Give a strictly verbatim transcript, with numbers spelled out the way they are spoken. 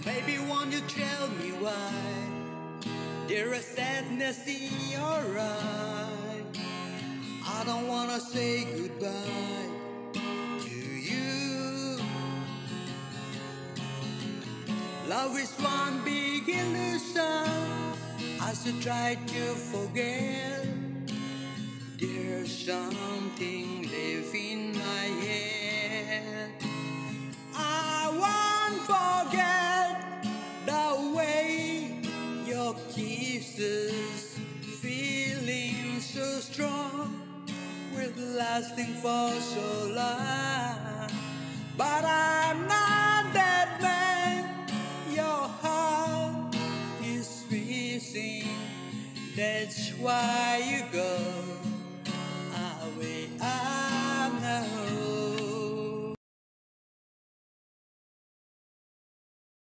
Maybe won't you tell me why there is sadness in your eyes? I don't wanna say goodbye to you. Love is one big illusion. I should try to forget. There's something left in my head. I won't forget the way your kisses, feeling so strong, will lasting for so long. But I'm not that man. Your heart is freezing. That's why